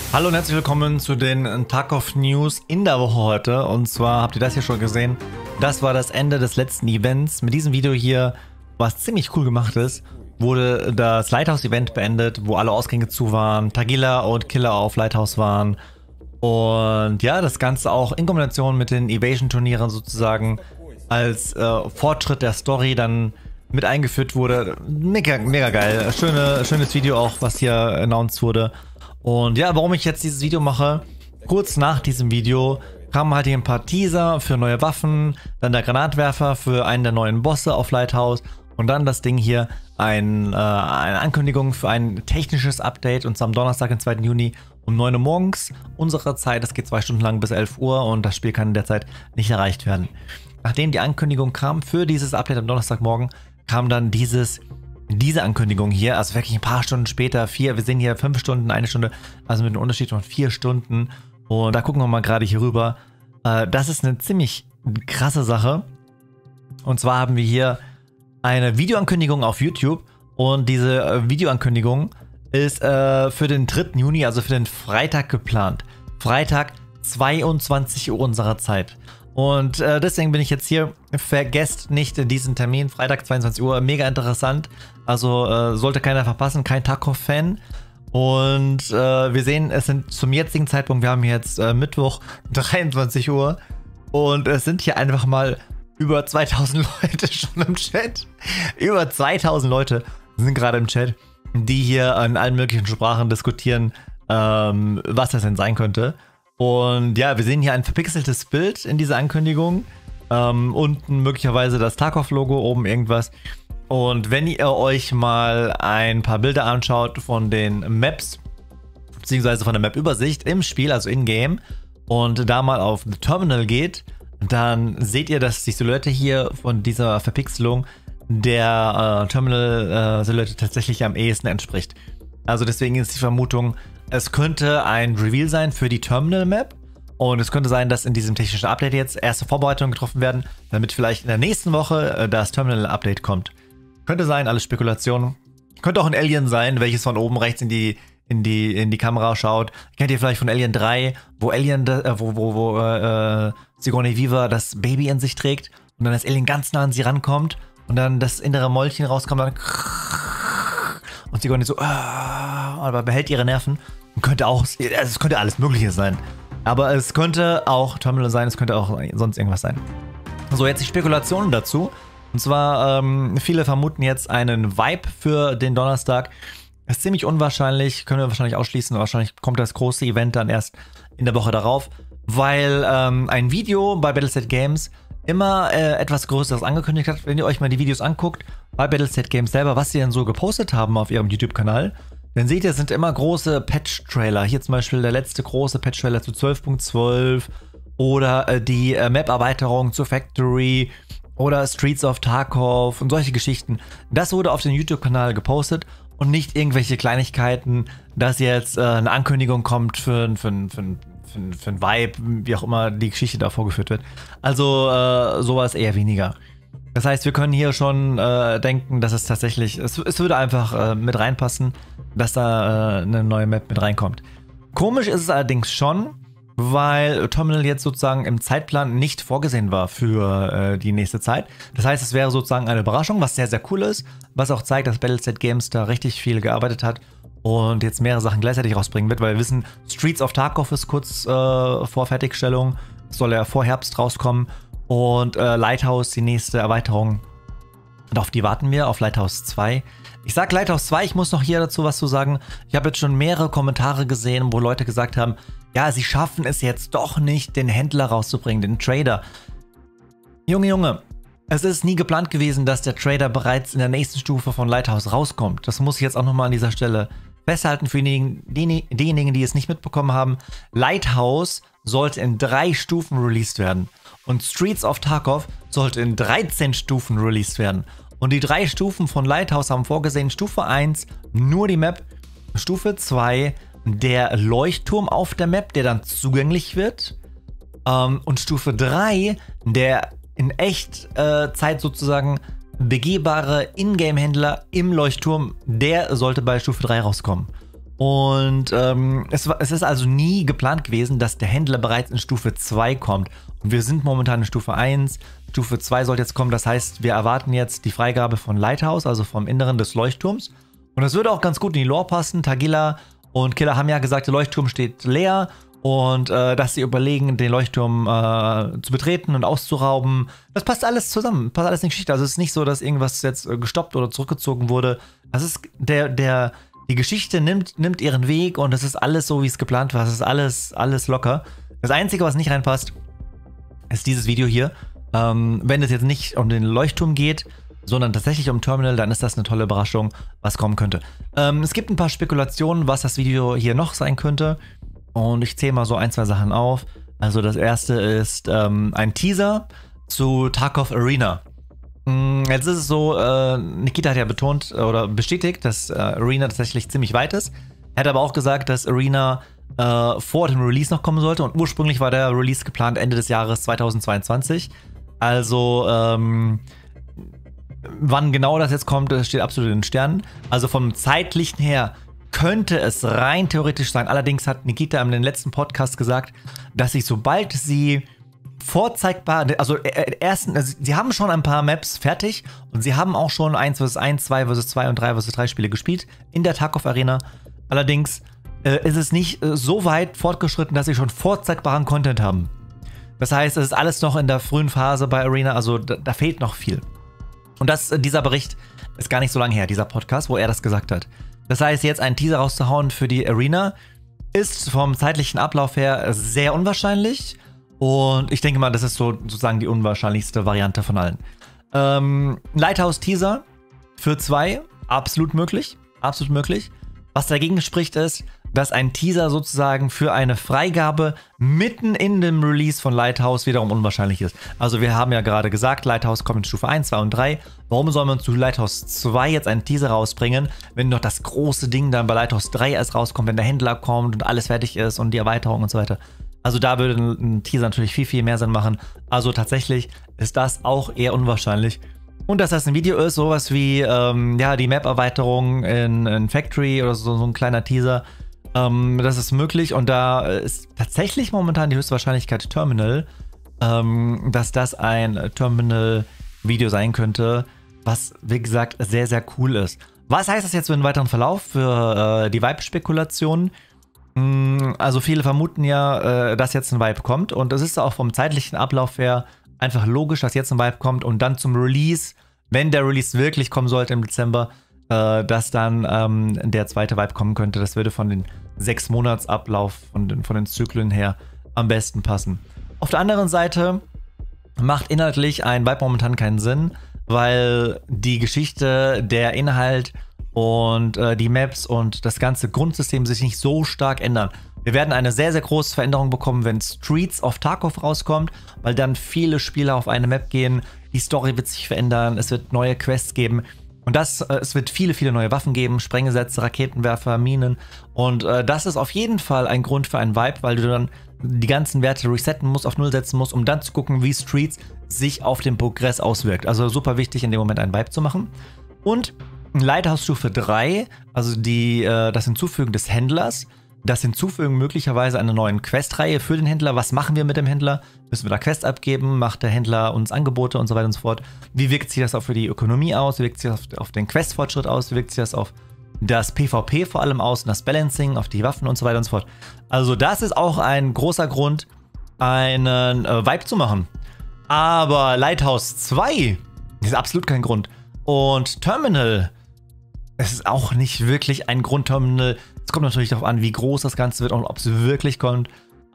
Hallo und herzlich willkommen zu den Tarkov News in der Woche heute. Und zwar habt ihr das hier schon gesehen. Das war das Ende des letzten Events. Mit diesem Video hier, was ziemlich cool gemacht ist, wurde das Lighthouse-Event beendet, wo alle Ausgänge zu waren, Tagila und Killer auf Lighthouse waren. Und ja, das Ganze auch in Kombination mit den Evasion-Turnieren sozusagen als Fortschritt der Story dann mit eingeführt wurde. Mega, mega geil. Schönes Video auch, was hier announced wurde. Und ja, warum ich jetzt dieses Video mache, kurz nach diesem Video kamen halt hier ein paar Teaser für neue Waffen, dann der Granatwerfer für einen der neuen Bosse auf Lighthouse und dann das Ding hier, eine Ankündigung für ein technisches Update, und zwar am Donnerstag, den 2. Juni um 9 Uhr morgens unserer Zeit. Das geht 2 Stunden lang bis 11 Uhr und das Spiel kann in der Zeit nicht erreicht werden. Nachdem die Ankündigung kam für dieses Update am Donnerstagmorgen, kam dann diese Ankündigung hier, also wirklich ein paar Stunden später, wir sehen hier 5 Stunden, 1 Stunde, also mit einem Unterschied von 4 Stunden. Und da gucken wir mal gerade hier rüber. Das ist eine ziemlich krasse Sache. Und zwar haben wir hier eine Videoankündigung auf YouTube. Und diese Videoankündigung ist für den 3. Juni, also für den Freitag geplant. Freitag 22 Uhr unserer Zeit. Und deswegen bin ich jetzt hier. Vergesst nicht diesen Termin, Freitag 22 Uhr, mega interessant. Also sollte keiner verpassen, kein Tarkov-Fan. Und wir sehen, es sind zum jetzigen Zeitpunkt, wir haben jetzt Mittwoch 23 Uhr. Und es sind hier einfach mal über 2000 Leute schon im Chat. Über 2000 Leute sind gerade im Chat, die hier in allen möglichen Sprachen diskutieren, was das denn sein könnte. Und ja, wir sehen hier ein verpixeltes Bild in dieser Ankündigung. Unten möglicherweise das Tarkov-Logo, oben irgendwas. Und wenn ihr euch mal ein paar Bilder anschaut von den Maps, beziehungsweise von der Map-Übersicht im Spiel, also in-game, und da mal auf The Terminal geht, dann seht ihr, dass die Silhouette hier von dieser Verpixelung der Terminal-Silhouette tatsächlich am ehesten entspricht. Also deswegen ist die Vermutung, es könnte ein Reveal sein für die Terminal-Map. Und es könnte sein, dass in diesem technischen Update jetzt erste Vorbereitungen getroffen werden, damit vielleicht in der nächsten Woche das Terminal-Update kommt. Könnte sein, alles Spekulationen. Könnte auch ein Alien sein, welches von oben rechts in die Kamera schaut. Kennt ihr vielleicht von Alien 3, wo Sigourney Weaver das Baby in sich trägt und dann das Alien ganz nah an sie rankommt und dann das innere Mäulchen rauskommt und Sigourney so, aber behält ihre Nerven. Und könnte auch, also es könnte alles Mögliche sein. Aber es könnte auch Terminal sein, es könnte auch sonst irgendwas sein. So, jetzt die Spekulationen dazu. Und zwar, viele vermuten jetzt einen Vibe für den Donnerstag. Das ist ziemlich unwahrscheinlich, können wir wahrscheinlich ausschließen. Wahrscheinlich kommt das große Event dann erst in der Woche darauf. Weil ein Video bei Battlestate Games immer etwas Größeres angekündigt hat. Wenn ihr euch mal die Videos anguckt, bei Battlestate Games selber, was sie denn so gepostet haben auf ihrem YouTube-Kanal, dann seht ihr, es sind immer große Patch-Trailer. Hier zum Beispiel der letzte große Patch-Trailer zu 12.12 oder die Map-Erweiterung zur Factory oder Streets of Tarkov und solche Geschichten. Das wurde auf den YouTube-Kanal gepostet und nicht irgendwelche Kleinigkeiten, dass jetzt eine Ankündigung kommt für ein Vibe, wie auch immer die Geschichte da vorgeführt wird. Also sowas eher weniger. Das heißt, wir können hier schon denken, dass es tatsächlich, es würde einfach mit reinpassen, dass da eine neue Map mit reinkommt. Komisch ist es allerdings schon, weil Terminal jetzt sozusagen im Zeitplan nicht vorgesehen war für die nächste Zeit. Das heißt, es wäre sozusagen eine Überraschung, was sehr, sehr cool ist, was auch zeigt, dass Battlestate Games da richtig viel gearbeitet hat und jetzt mehrere Sachen gleichzeitig rausbringen wird, weil wir wissen, Streets of Tarkov ist kurz vor Fertigstellung, soll ja vor Herbst rauskommen, und Lighthouse, die nächste Erweiterung, und auf die warten wir, auf Lighthouse 2. Ich sag Lighthouse 2, ich muss noch hier dazu was zu sagen. Ich habe jetzt schon mehrere Kommentare gesehen, wo Leute gesagt haben, ja, sie schaffen es jetzt doch nicht, den Händler rauszubringen, den Trader. Junge, es ist nie geplant gewesen, dass der Trader bereits in der nächsten Stufe von Lighthouse rauskommt. Das muss ich jetzt auch nochmal an dieser Stelle festhalten für diejenigen, die es nicht mitbekommen haben. Lighthouse sollte in 3 Stufen released werden. Und Streets of Tarkov sollte in 13 Stufen released werden. Und die 3 Stufen von Lighthouse haben vorgesehen: Stufe 1, nur die Map. Stufe 2, der Leuchtturm auf der Map, der dann zugänglich wird. Und Stufe 3, der in Echtzeit sozusagen begehbare Ingame-Händler im Leuchtturm, der sollte bei Stufe 3 rauskommen. Und es ist also nie geplant gewesen, dass der Händler bereits in Stufe 2 kommt. Und wir sind momentan in Stufe 1. Stufe 2 sollte jetzt kommen. Das heißt, wir erwarten jetzt die Freigabe von Lighthouse, also vom Inneren des Leuchtturms. Und das würde auch ganz gut in die Lore passen. Tagilla und Killer haben ja gesagt, der Leuchtturm steht leer. Und dass sie überlegen, den Leuchtturm zu betreten und auszurauben. Das passt alles zusammen, passt alles in die Geschichte. Also es ist nicht so, dass irgendwas jetzt gestoppt oder zurückgezogen wurde. Das ist die Geschichte nimmt ihren Weg und es ist alles so, wie es geplant war. Es ist alles locker. Das Einzige, was nicht reinpasst, ist dieses Video hier. Wenn es jetzt nicht um den Leuchtturm geht, sondern tatsächlich um Terminal, dann ist das eine tolle Überraschung, was kommen könnte. Es gibt ein paar Spekulationen, was das Video hier noch sein könnte. Und ich zähle mal so ein, zwei Sachen auf. Also das erste ist ein Teaser zu Tarkov Arena. Jetzt ist es so, Nikita hat ja betont oder bestätigt, dass Arena tatsächlich ziemlich weit ist. Er hat aber auch gesagt, dass Arena vor dem Release noch kommen sollte. Und ursprünglich war der Release geplant Ende des Jahres 2022. Also wann genau das jetzt kommt, das steht absolut in den Sternen. Also vom zeitlichen her könnte es rein theoretisch sein. Allerdings hat Nikita in den letzten Podcast gesagt, dass sich sobald sie vorzeigbar, also sie haben schon ein paar Maps fertig und sie haben auch schon 1 vs 1, 2 vs 2 und 3 vs 3 Spiele gespielt in der Tarkov Arena. Allerdings ist es nicht so weit fortgeschritten, dass sie schon vorzeigbaren Content haben. Das heißt, es ist alles noch in der frühen Phase bei Arena, also da fehlt noch viel. Und dieser Bericht ist gar nicht so lange her, dieser Podcast, wo er das gesagt hat. Das heißt, jetzt einen Teaser rauszuhauen für die Arena ist vom zeitlichen Ablauf her sehr unwahrscheinlich. Und ich denke mal, das ist sozusagen die unwahrscheinlichste Variante von allen. Lighthouse-Teaser für 2, absolut möglich. Absolut möglich. Was dagegen spricht, ist, dass ein Teaser sozusagen für eine Freigabe mitten in dem Release von Lighthouse wiederum unwahrscheinlich ist. Also wir haben ja gerade gesagt, Lighthouse kommt in Stufe 1, 2 und 3. Warum soll man zu Lighthouse 2 jetzt einen Teaser rausbringen, wenn doch das große Ding dann bei Lighthouse 3 erst rauskommt, wenn der Händler kommt und alles fertig ist und die Erweiterung und so weiter. Also da würde ein Teaser natürlich viel, viel mehr Sinn machen. Also tatsächlich ist das auch eher unwahrscheinlich. Und dass das ein Video ist, sowas wie die Map-Erweiterung in Factory oder so ein kleiner Teaser. Das ist möglich und da ist tatsächlich momentan die höchste Wahrscheinlichkeit Terminal, dass das ein Terminal-Video sein könnte, was, wie gesagt, sehr, sehr cool ist. Was heißt das jetzt für den weiteren Verlauf, für die Vibe-Spekulation? Also viele vermuten ja, dass jetzt ein Vibe kommt und es ist auch vom zeitlichen Ablauf her einfach logisch, dass jetzt ein Vibe kommt und dann zum Release, wenn der Release wirklich kommen sollte im Dezember, dass dann der zweite Vibe kommen könnte. Das würde von den 6-Monats-Ablauf von den Zyklen her am besten passen. Auf der anderen Seite macht inhaltlich ein Vibe momentan keinen Sinn, weil die Geschichte, der Inhalt und die Maps und das ganze Grundsystem sich nicht so stark ändern. Wir werden eine sehr, sehr große Veränderung bekommen, wenn Streets of Tarkov rauskommt, weil dann viele Spieler auf eine Map gehen, die Story wird sich verändern, es wird neue Quests geben und es wird viele, viele neue Waffen geben, Sprenggesetze, Raketenwerfer, Minen und das ist auf jeden Fall ein Grund für einen Vibe, weil du dann die ganzen Werte resetten musst, auf Null setzen musst, um dann zu gucken, wie Streets sich auf den Progress auswirkt. Also super wichtig, in dem Moment einen Vibe zu machen. Und Lighthouse Stufe 3, also das Hinzufügen des Händlers, das Hinzufügen möglicherweise einer neuen Questreihe für den Händler. Was machen wir mit dem Händler? Müssen wir da Quests abgeben? Macht der Händler uns Angebote und so weiter und so fort? Wie wirkt sich das auch für die Ökonomie aus? Wie wirkt sich das auf den Questfortschritt aus? Wie wirkt sich das auf das PvP vor allem aus und das Balancing, auf die Waffen und so weiter und so fort? Also das ist auch ein großer Grund, einen Vibe zu machen. Aber Lighthouse 2 ist absolut kein Grund. Und Terminal, es ist auch nicht wirklich ein Grundterminal. Es kommt natürlich darauf an, wie groß das Ganze wird und ob es wirklich kommt.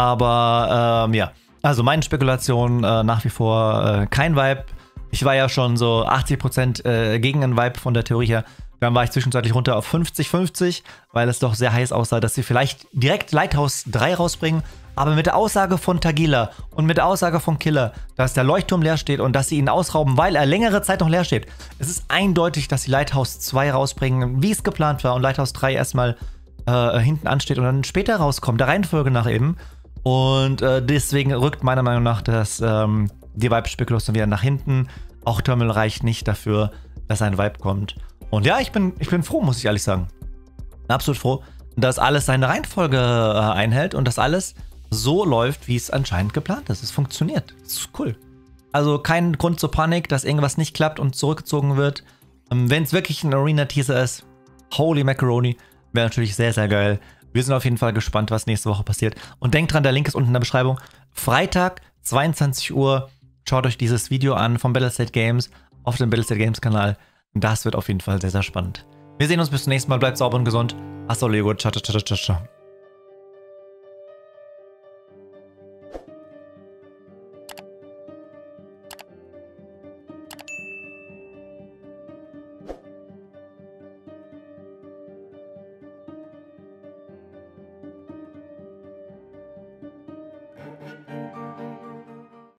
Aber ja, also meine Spekulation nach wie vor kein Vibe. Ich war ja schon so 80% gegen einen Vibe von der Theorie her. Dann war ich zwischenzeitlich runter auf 50-50, weil es doch sehr heiß aussah, dass sie vielleicht direkt Lighthouse 3 rausbringen. Aber mit der Aussage von Tagilla und mit der Aussage von Killer, dass der Leuchtturm leer steht und dass sie ihn ausrauben, weil er längere Zeit noch leer steht. Es ist eindeutig, dass sie Lighthouse 2 rausbringen, wie es geplant war und Lighthouse 3 erstmal hinten ansteht und dann später rauskommt, der Reihenfolge nach eben. Und deswegen rückt meiner Meinung nach die Vibe-Spekulation wieder nach hinten. Auch Terminal reicht nicht dafür, dass ein Vibe kommt. Und ja, ich bin froh, muss ich ehrlich sagen. Absolut froh. dass alles seine Reihenfolge einhält und dass alles so läuft, wie es anscheinend geplant ist. Es funktioniert. Das ist cool. Also kein Grund zur Panik, dass irgendwas nicht klappt und zurückgezogen wird. Wenn es wirklich ein Arena-Teaser ist, holy macaroni, wäre natürlich sehr, sehr geil. Wir sind auf jeden Fall gespannt, was nächste Woche passiert. Und denkt dran, der Link ist unten in der Beschreibung. Freitag, 22 Uhr, schaut euch dieses Video an vom Battlestate Games auf dem Battlestate Games Kanal. Das wird auf jeden Fall sehr, sehr spannend. Wir sehen uns bis zum nächsten Mal. Bleibt sauber und gesund. Hasta luego. Ciao, ciao, ciao, ciao, ciao.